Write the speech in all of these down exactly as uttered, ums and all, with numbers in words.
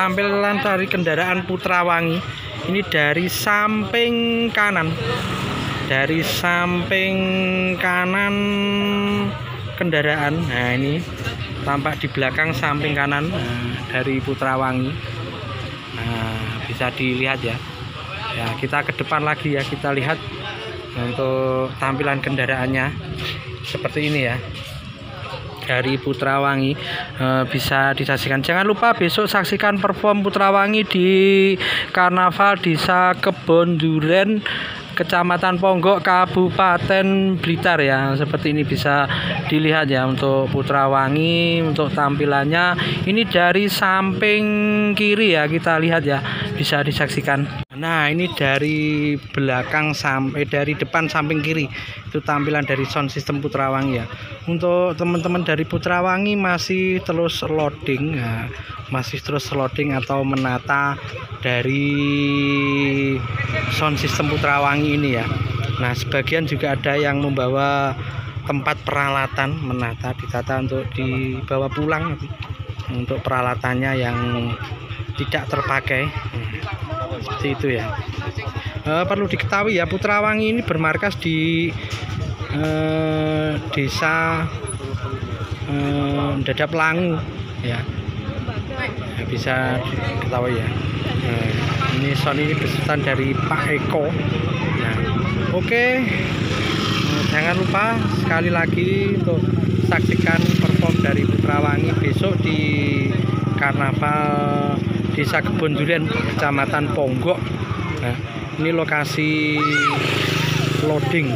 tampilan dari kendaraan Putrawangi. Ini dari samping kanan, dari samping kanan kendaraan. Nah ini tampak di belakang samping kanan nah, dari Putrawangi. Nah bisa dilihat ya. Ya kita ke depan lagi ya, kita lihat untuk tampilan kendaraannya seperti ini ya. Dari Putrawangi e, bisa disaksikan. Jangan lupa besok saksikan perform Putrawangi di Karnaval Desa Kebon Duren, Kecamatan Ponggok, Kabupaten Blitar ya. Seperti ini bisa dilihat ya untuk Putrawangi, untuk tampilannya. Ini dari samping kiri ya, kita lihat ya, bisa disaksikan. Nah ini dari belakang sampai dari depan samping kiri itu tampilan dari sound system Putrawangi ya. Untuk teman-teman dari Putrawangi masih terus loading ya, masih terus loading atau menata dari sound system Putrawangi ini ya. Nah sebagian juga ada yang membawa tempat peralatan, menata, ditata untuk dibawa pulang untuk peralatannya yang tidak terpakai. Seperti itu ya. E, perlu diketahui ya, Putrawangi ini bermarkas di e, desa e, Dadap Langu ya. Ya bisa diketahui ya. E, ini sound ini besutan dari Pak Eko. Nah, oke. Okay. E, jangan lupa sekali lagi untuk saksikan perform dari Putrawangi besok di Karnaval Desa Kebon Duren, Kecamatan Ponggok. Nah, ini lokasi loading.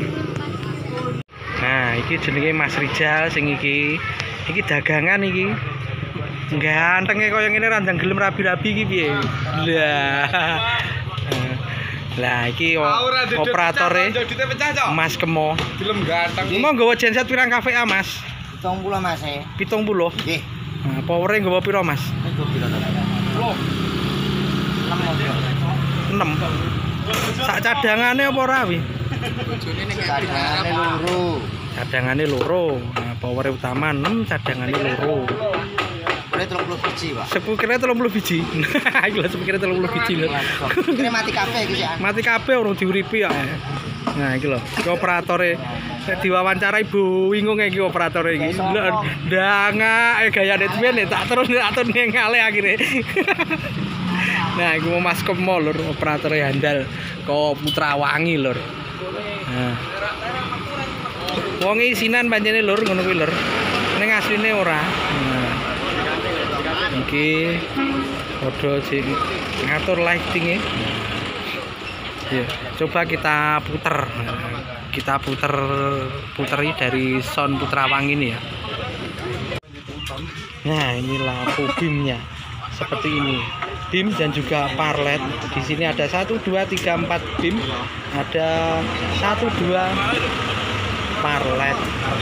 Nah, iki jenenge Mas Rijal sing iki. Iki dagangan iki. Gantenge koyo ngene randang gelem rabi-rabi iki piye. Lah. Lah iki operatore Mas Kemo. Gelem ganteng. Mau nggawa genset pirang kafe A, Mas? pitung puluh Mas e. pitung puluh. Nggih. Nah, powere nggawa piro, Mas? Nggo piro to? enam. Sak cadangane apa ora wi? Cadangane loro. Cadangane loro. Nah, power utama enam, cadangane loro. Sepukire telung puluh biji, Pak. Sepukire telung puluh biji. Iki lho sepukire telung puluh biji lho. Ini mati kabeh iki ya. Mati kabeh urung diuripi ya. Nah, iki lho, iki operatore nek diwawancarai bingung iki operatore iki. Ndangak eh gayane temen tak terus tak terus ngale akhire. Nah, iku mau Mas Kemo lur, operatore handal kok Putrawangi lur. Nah. Wong isinan pancene lur ngono kuwi lur. Ning asline ora. Nah. Iki padha sing ngatur lighting-e. Ya, coba kita puter. Kita puter puteri dari sound Putrawangi ini ya. Nah, ini lampu beamnya seperti ini. Beam dan juga parlet. Di sini ada satu dua tiga empat beam, ada satu dua parlet.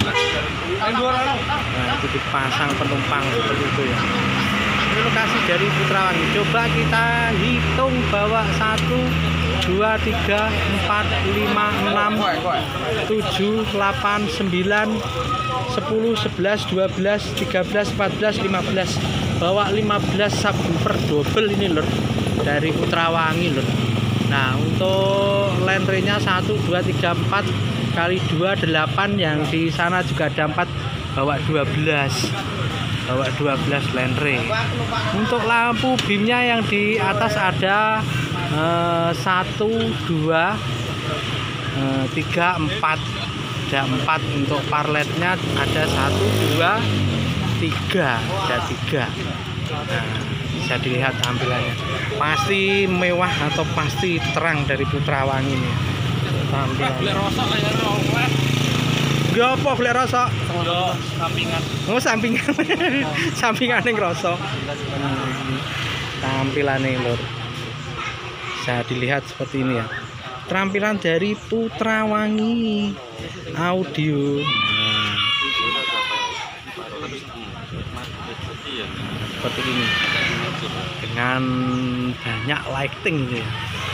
Nah, itu dipasang penumpang seperti itu ya. Ini lokasi dari Putrawangi. Coba kita hitung bahwa satu dua tiga empat lima enam tujuh delapan sembilan sepuluh sebelas dua belas tiga belas empat belas lima belas. Bawa lima belas subwoofer double ini lur dari Putrawangi lur. Nah untuk lentrenya satu dua tiga empat kali dua delapan, yang di sana juga ada empat, bawa dua belas, bawa dua belas lentre. Untuk lampu beamnya yang di atas ada eh, satu dua tiga empat, ada empat. Untuk parletnya ada satu dua tiga, ada tiga. Nah, bisa dilihat tampilannya pasti mewah atau pasti terang dari Putrawangi ini tampilannya. Gak apa golek rasa? Sampingan. Oh sampingan. Sampingan yang rasa. Tampilannya lur bisa dilihat seperti ini ya. Tampilan dari Putrawangi audio. Seperti ini dengan banyak lighting ya.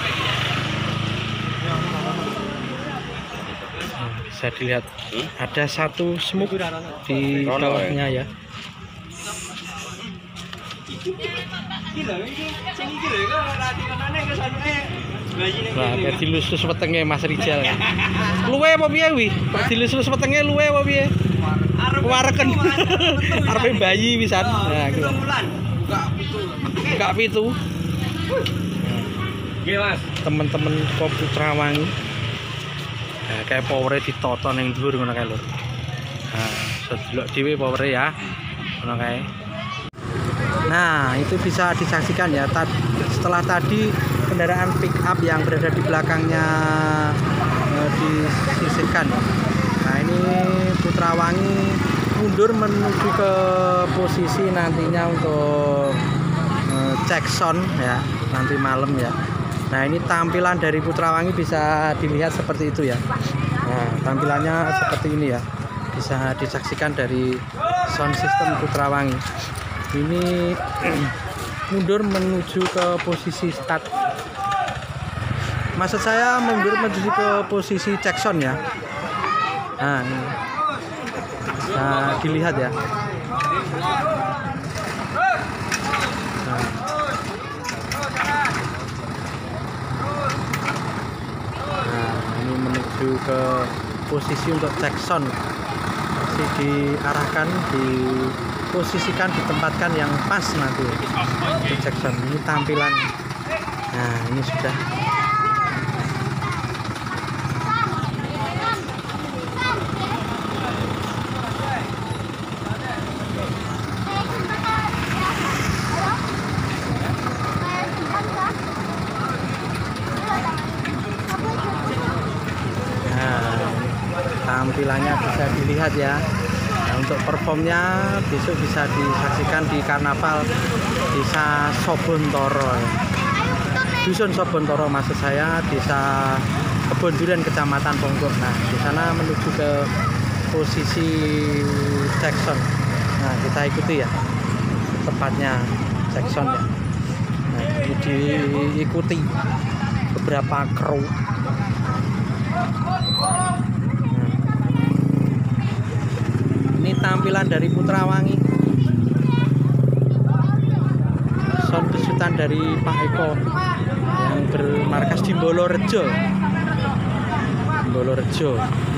Nah, bisa dilihat ada satu smoke di bawahnya ya. Wah, kayak dilus-lus wetenge Mas Rijal. Luwe apa piye kuwi? Dilus-lus wetenge luwe apa piye? Wareken. Arepe bayi pisan. Nah, iki. Enggak pitu. Nggih, Mas. Temen-temen kok Putrawangi. Nah, kayak power-e ditoto ning dhuwur ngono kae lho. Nah, iso delok dhewe power-e ya. Ngono kae. Nah, itu bisa disaksikan ya. Tad, setelah tadi kendaraan pick up yang berada di belakangnya eh, disisihkan. Nah, ini Putrawangi mundur menuju ke posisi nantinya untuk eh, cek sound ya, nanti malam ya. Nah, ini tampilan dari Putrawangi bisa dilihat seperti itu ya. Nah, tampilannya seperti ini ya. Bisa disaksikan dari sound system Putrawangi. Ini mundur menuju ke posisi start. Maksud saya mundur menuju ke posisi cek sound ya. Nah, ini. Bisa dilihat ya. Nah. Nah, ini menuju ke posisi untuk cek sound. Masih diarahkan, diposisikan, ditempatkan yang pas nanti untuk cek sound. Ini tampilan. Nah, ini sudah. Tampilannya bisa dilihat ya. Nah, untuk performnya besok bisa disaksikan di Karnaval Desa Sobontoro, Dusun Sobontoro maksud saya, Desa Kebon Duren, Kecamatan Ponggok. Nah, di sana menuju ke posisi Jackson. Nah, kita ikuti ya tepatnya Jackson ya. Nah, ini diikuti beberapa kru. Ini tampilan dari Putrawangi. Sound besutan dari Pak Eko yang bermarkas di Bolorejo. Bolorejo.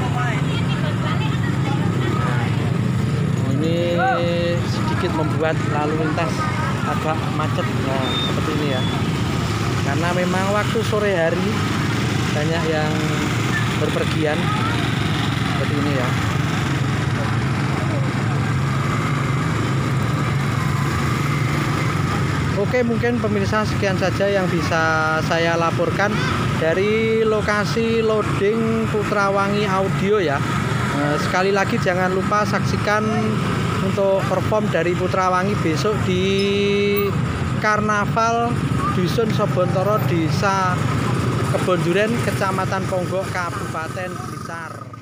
Nah, ini sedikit membuat lalu lintas agak macet. Nah, seperti ini ya. Karena memang waktu sore hari banyak yang berpergian. Seperti ini ya. Oke, mungkin pemirsa sekian saja yang bisa saya laporkan dari lokasi loading Putrawangi Audio ya. Nah, sekali lagi jangan lupa saksikan untuk perform dari Putrawangi besok di Karnaval Dusun Sobontoro, Desa Kebon Duren, Kecamatan Ponggok, Kabupaten Blitar.